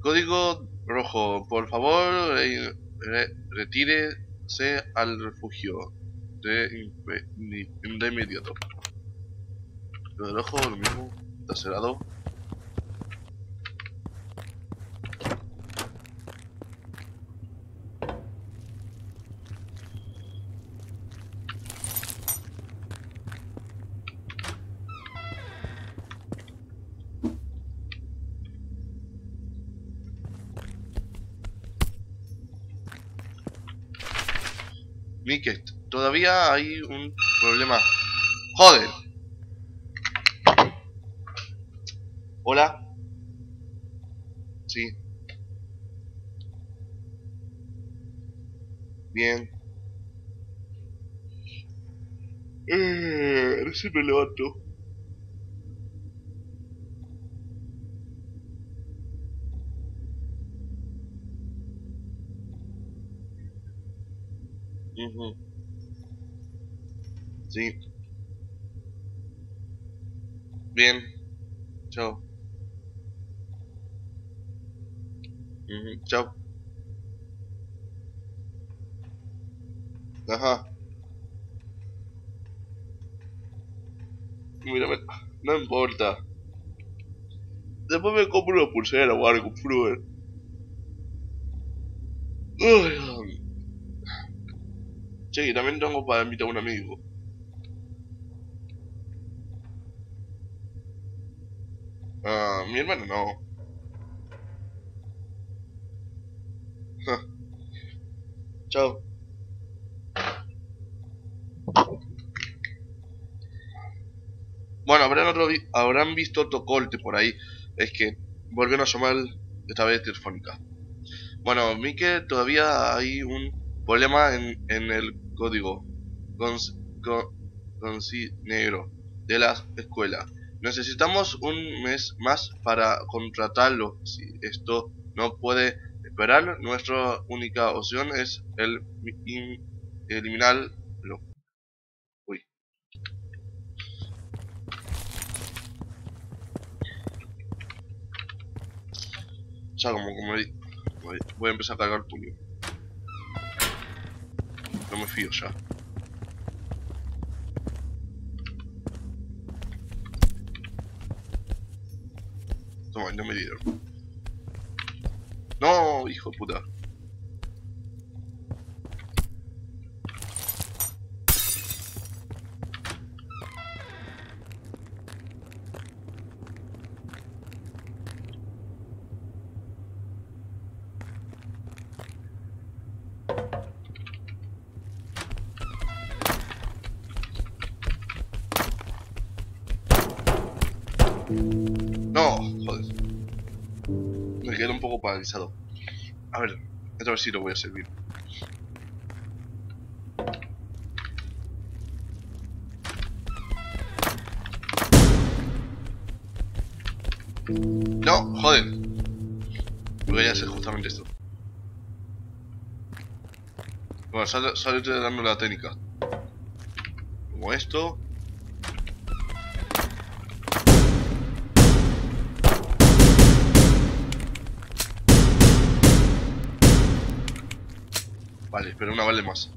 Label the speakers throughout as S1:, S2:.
S1: Código rojo, por favor, retírese al refugio de inmediato. Código rojo, lo mismo, está cerrado. Mickey, todavía hay un problema. ¡Joder! ¿Hola? Sí. Bien. A ver si me levanto. Ujú. Sí. Bien. Chao. Ujú. Chao. Ajá. Mira, no importa. Después me compro una pulsera o algo, Fruer. Che, también tengo para invitar a un amigo. Ah, mi hermano no. Chao. Bueno, habrán visto otro corte por ahí. Es que volvieron a llamar esta vez telefónica. Bueno, vi que todavía hay un problema en el código con, con sí negro de la escuela. Necesitamos un mes más para contratarlo. Si esto no puede esperar, nuestra única opción es eliminarlo. Uy, ya voy a empezar a cargar puño. No me fío ya. Toma, no me dieron. No, hijo de puta. No, joder. Me quedo un poco paralizado. A ver, esta vez sí lo voy a hacer bien. No, joder. Voy a hacer justamente esto. Bueno, sale dando la técnica. Como esto. Vale, pero una vale más.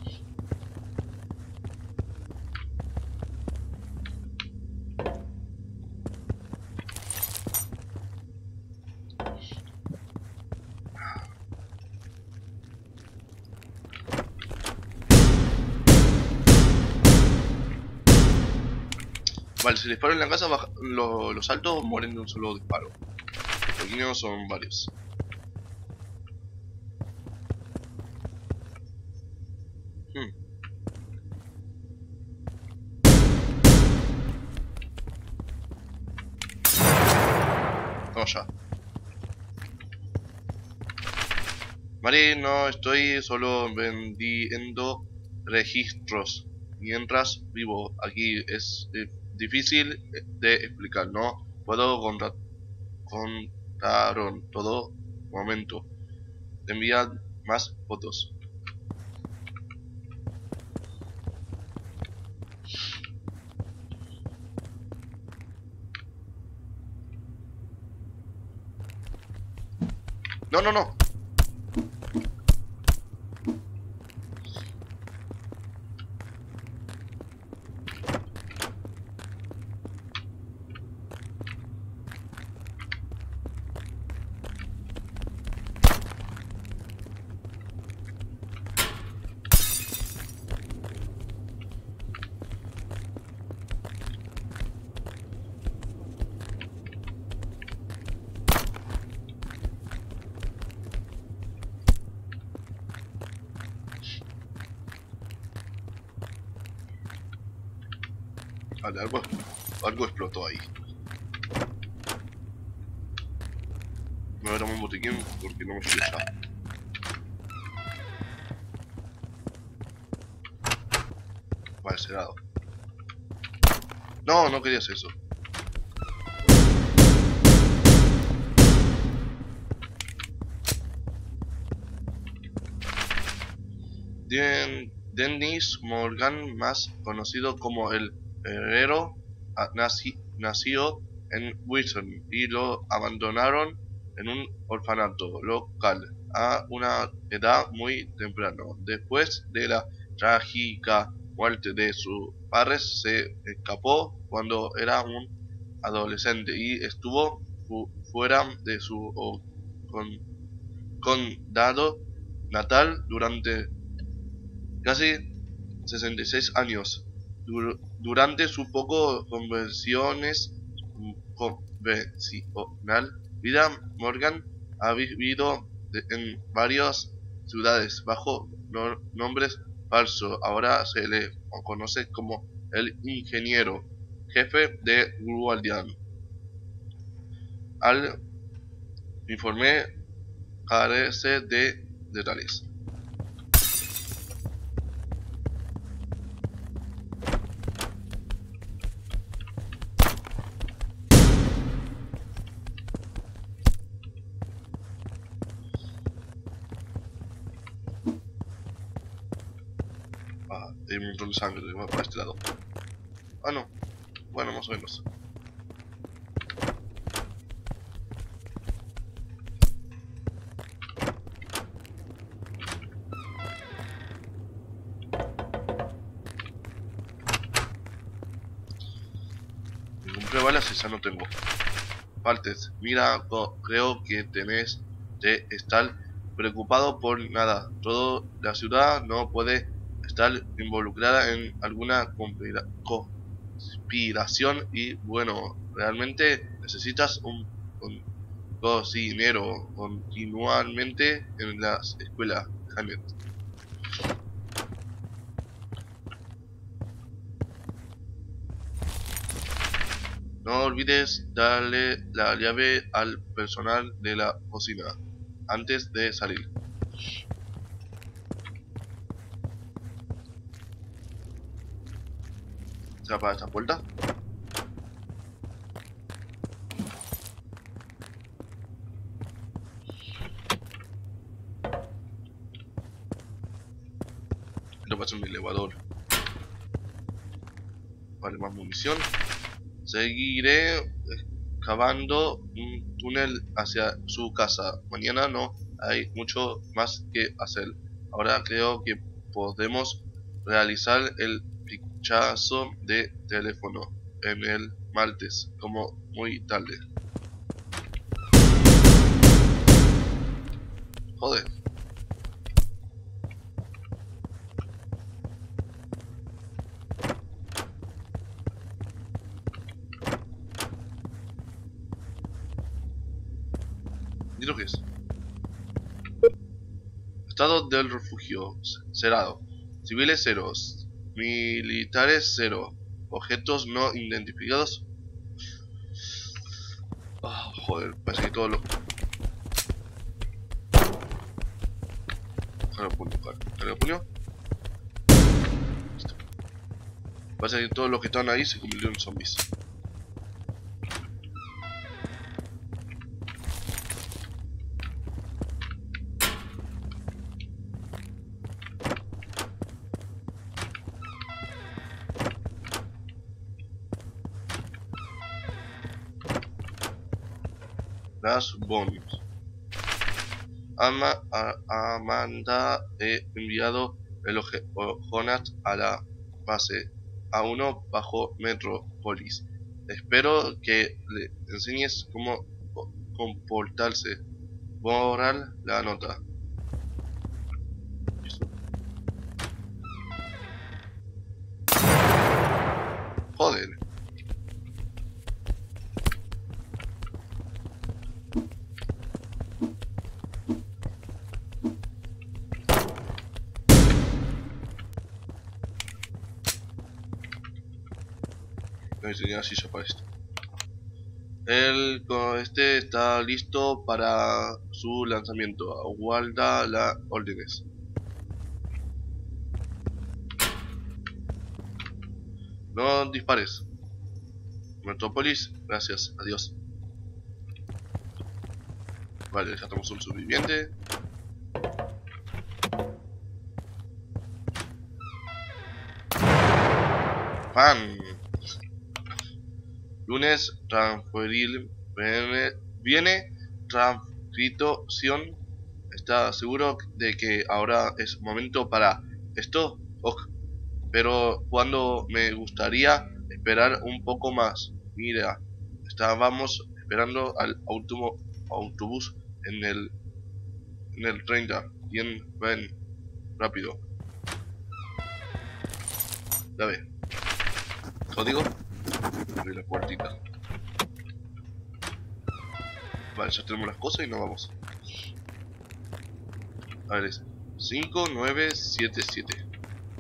S1: Vale, si disparo en la casa, los altos mueren de un solo disparo. Los pequeños son varios. Hmm. No, ya. Vale, no estoy solo vendiendo registros. Mientras vivo aquí es difícil de explicar. No puedo contar todo momento. Enviar más fotos. No, no, no. Vale, algo explotó ahí. Me voy a tomar un botiquín porque no me fui ya. Vale, cerrado. No, no querías eso. Dennis Morgan, más conocido como el herrero, nació en Wilson y lo abandonaron en un orfanato local a una edad muy temprana. Después de la trágica muerte de sus padres, se escapó cuando era un adolescente y estuvo fuera de su condado natal durante casi 66 años. Durante su poco convencional vida, Morgan ha vivido en varias ciudades bajo nombres falsos. Ahora se le conoce como el ingeniero jefe de Guardian. Al informe carece de detalles. Hay un montón de sangre, va para este lado. Ah, no. Bueno, más o menos. Ningún balas y ya no tengo. Partes. Mira, creo que tenés de estar preocupado por nada. Toda la ciudad no puede estar involucrada en alguna conspiración y bueno, realmente necesitas un cocinero continuamente en las escuelas, Janet. No olvides darle la llave al personal de la cocina antes de salir. ¿Se para esta puerta? Esto pasa en mi elevador. Vale, más munición. Seguiré cavando un túnel hacia su casa. Mañana no hay mucho más que hacer. Ahora creo que podemos realizar el fichazo de teléfono en el martes, como muy tarde. Joder. ¿Y lo que es? Estado del refugio cerrado. Civiles 0. Militares 0. Objetos no identificados. Oh, joder, parece que todo lo... Carga puño. Listo. Parece que todos los que están ahí se convirtieron en zombies. Las bombs. Amanda, he enviado el Jonas a la base A1 bajo Metropolis. Espero que le enseñes cómo comportarse. Borrar la nota. Joder. No tenía así para esto. Este está listo para su lanzamiento. Aguarda las órdenes. No dispares. Metropolis, gracias, adiós. Vale, dejamos un sobreviviente. ¡Pam! Lunes, transferir. Viene transcripción. ¿Está seguro de que ahora es momento para esto? Ok. Pero cuando me gustaría esperar un poco más. Mira, estábamos esperando al autobús en el 30. Bien, ven, rápido. Dame. Código. Abrir la puertita. Vale, ya tenemos las cosas y nos vamos. A ver, es 5977.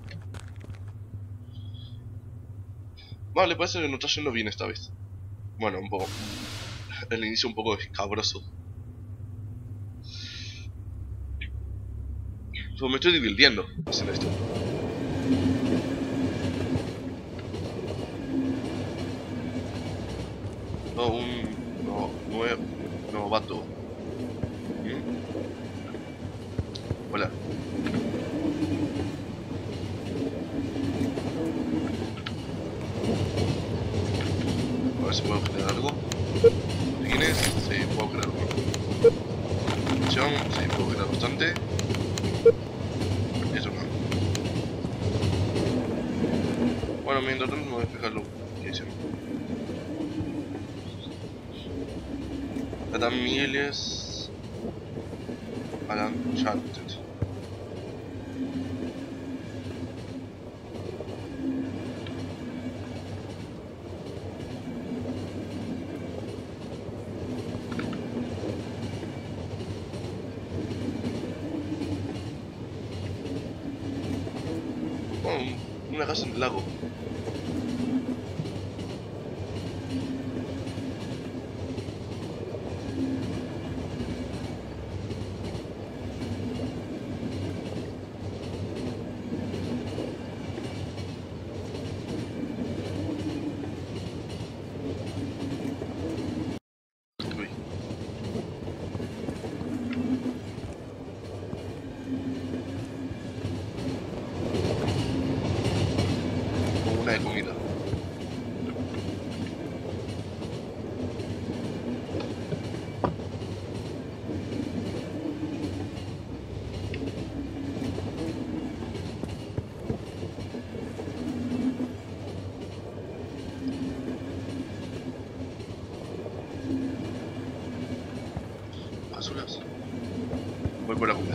S1: Vale, parece que no está yendo bien esta vez. Bueno, un poco. El inicio un poco escabroso. Pues me estoy divirtiendo haciendo esto. No, novato. Hola. A ver si puedo generar algo. ¿Tienes? Sí, puedo crear algo. Acción, sí, puedo crear bastante. Eso no. Bueno, mientras tanto me voy a explicar lo que hicieron. Adam Miles. Alan Charted. Una casa en el lago. Uy. Como una de comida. Basuras. Voy por la comida.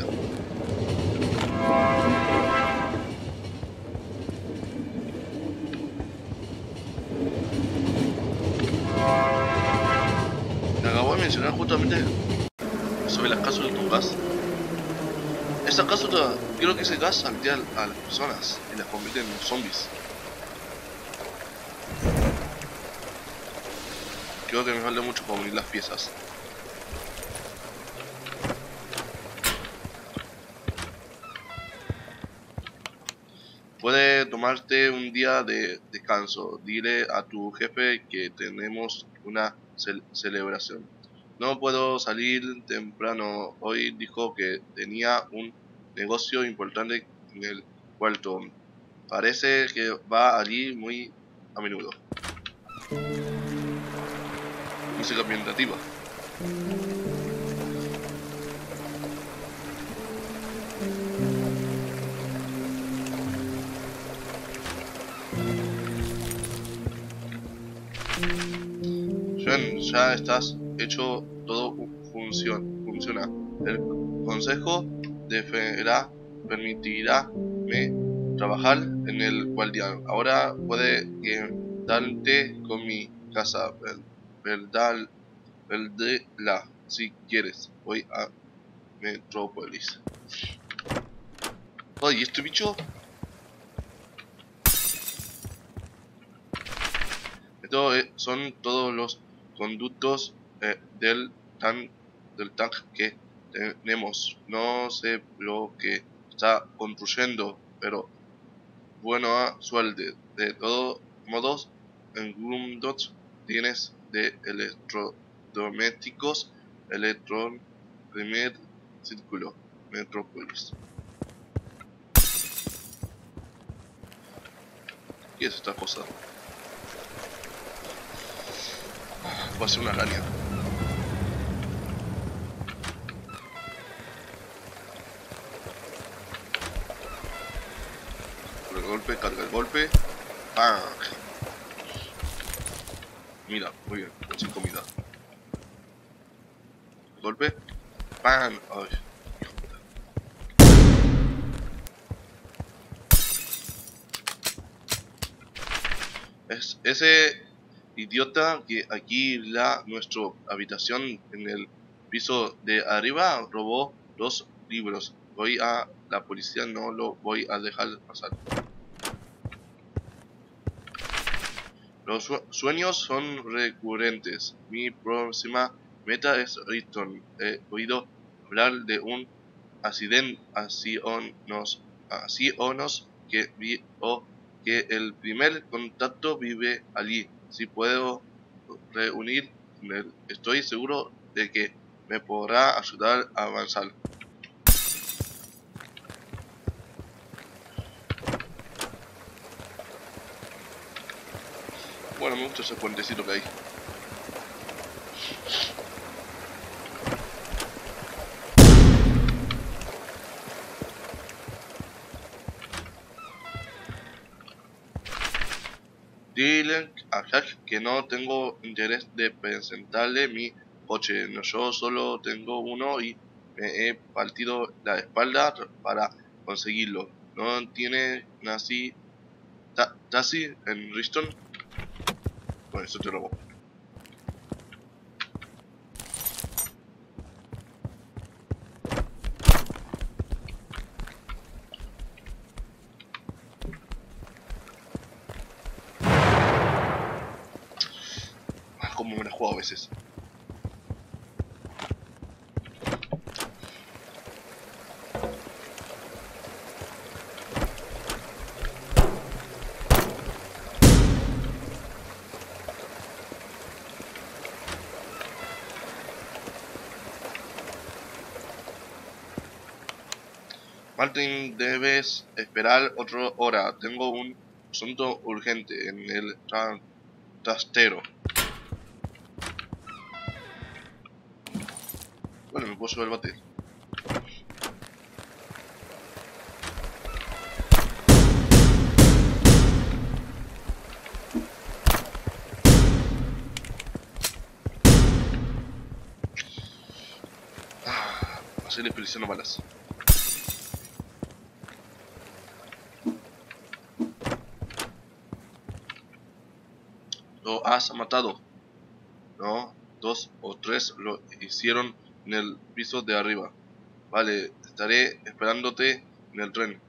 S1: Me acabo de mencionar justamente sobre las cápsulas de gas. Esa cápsula, creo que ese gas saltea a las personas y las convierte en zombies. Creo que me falta mucho para unir las piezas. Puede tomarte un día de descanso. Dile a tu jefe que tenemos una celebración. No puedo salir temprano. Hoy dijo que tenía un negocio importante en el cuarto. Parece que va allí muy a menudo. Música ambientativa. Ya estás hecho, todo funciona. El consejo permitirá trabajar en el guardián. Ahora puede quedarte con mi casa, verdad, si quieres. Voy a Metrópolis. Oye, ¿este bicho? Esto son todos los conductos del tank que tenemos. No sé lo que está construyendo, pero buena suerte. De todos modos, en Grumdot tienes de electrodomésticos, electron, primer círculo, Metrópolis. ¿Qué es esta cosa? Va a ser una araña. Carga el golpe, carga el golpe. ¡Bang! Mira, muy bien, sin comida. Golpe. ¡Bang! Ay. Es ese idiota que alquila nuestra habitación en el piso de arriba robó 2 libros. Voy a la policía, no lo voy a dejar pasar. Los sueños son recurrentes. Mi próxima meta es Riton. He oído hablar de un accionos que vi o que el primer contacto vive allí. Si puedo reunir con él, estoy seguro de que me podrá ayudar a avanzar. Bueno, me gusta ese puentecito que hay. Dile a Jack que no tengo interés de presentarle mi coche. No, yo solo tengo uno y me he partido la espalda para conseguirlo. ¿No tiene taxi en Riston? Bueno, eso te robo. Como me la juego a veces. Martin, debes esperar otra hora. Tengo un asunto urgente en el trastero. Bueno, me puedo subir el bate. Así le presiona balas. Lo has matado. No, 2 o 3 lo hicieron en el piso de arriba. Vale, estaré esperándote en el tren.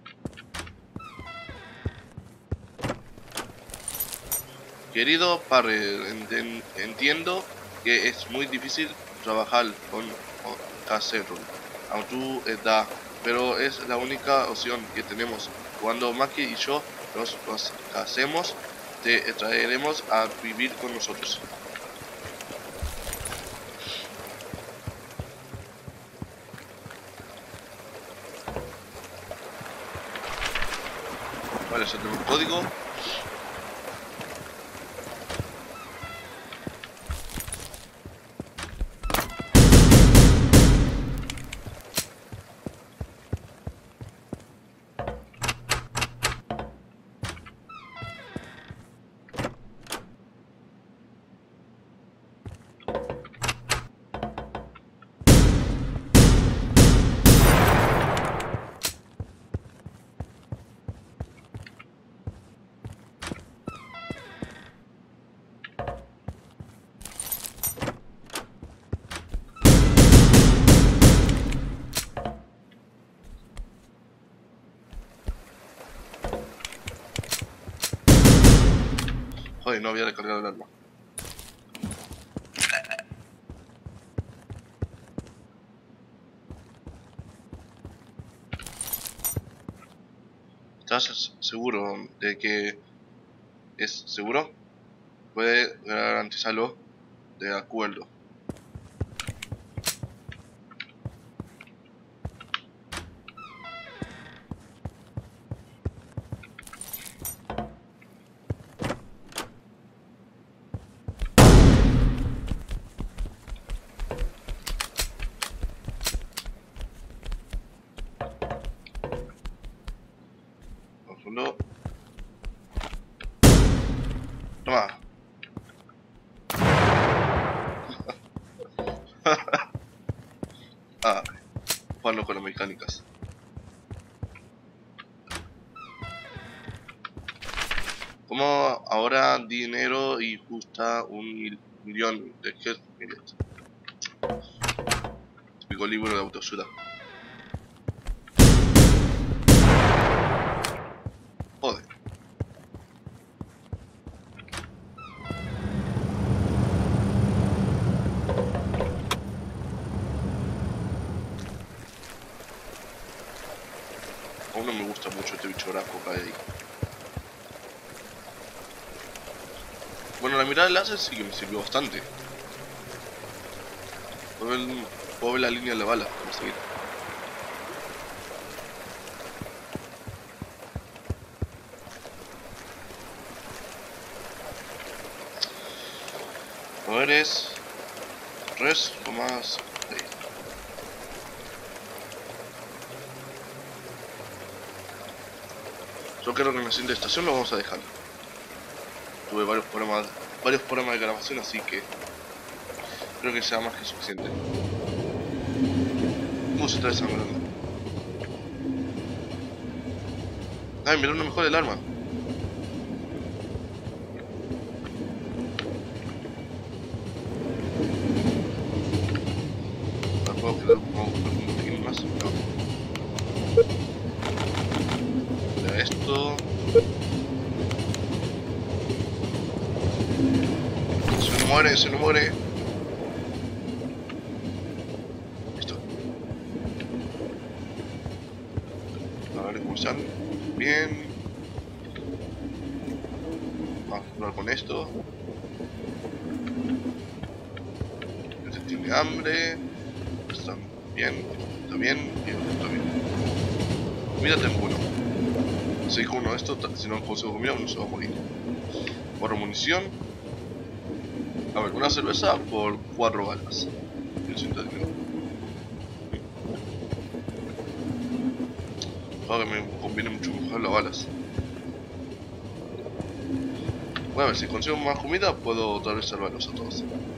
S1: Querido Parry, entiendo que es muy difícil trabajar con casero a tu edad, pero es la única opción que tenemos. Cuando Maki y yo nos casemos, te traeremos a vivir con nosotros. Vale, eso tenemos un código. Joder, no había descargado el arma. ¿Estás seguro de que es seguro? Puede garantizarlo de acuerdo. Solo... Toma. Ah, jugando con las mecánicas. Como ahora dinero y justa 1.000.000 de Health Millet. Típico libro de autoayuda. Joder. Aún no me gusta mucho este bicho blanco que hay ahí. Bueno, la mirada láser sí que me sirvió bastante. Puedo ver la línea de la bala. Vamos a seguir. A ver, es 3,6. Yo creo que en la siguiente estación lo vamos a dejar. Tuve varios programas de grabación, así que creo que sea más que suficiente. ¿Cómo se está desangrando? Ay, mira, no mejor el arma. ¿La puedo quedar un poquito más? No. Mira esto. Se no muere. Listo. A ver cómo están. Bien. Vamos a probar con esto. Este tiene hambre. Está bien. Está bien. Y está bien. Comida tengo uno. Si con uno de estos, si no consigo comida, uno se va a morir. Por munición. A ver, una cerveza por 4 balas. 100 dinero. Ahora me conviene mucho mejor las balas. Bueno, a ver, si consigo más comida, puedo tal vez salvarlos a todos.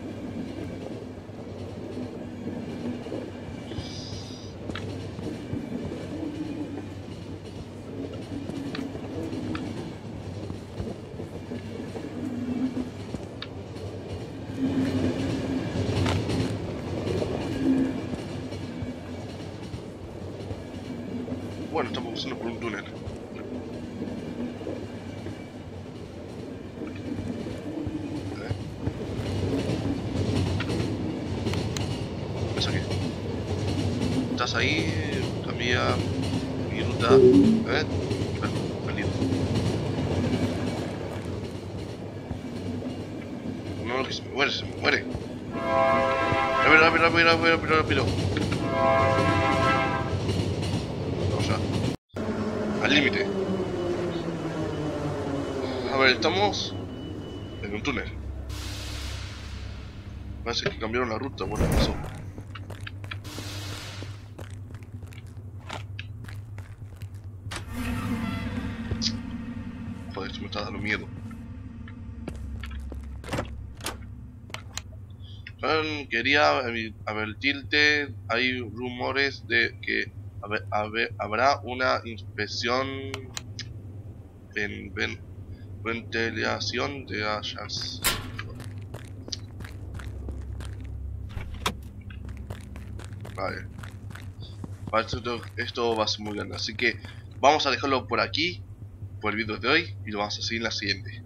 S1: Bueno, estamos pasando por un túnel. ¿Ves aquí? Estás ahí, cambia mi ruta. Perdido. No, que se me muere, se me muere. Rápido. Vamos ya. Al límite. A ver, estamos en un túnel. Parece que cambiaron la ruta, bueno, pasó. Joder, esto me está dando miedo. Quería advertirte, hay rumores de que habrá una inspección en ventilación de hayas. Vale. Esto va a ser muy grande, así que vamos a dejarlo por aquí, por el vídeo de hoy, y lo vamos a seguir en la siguiente.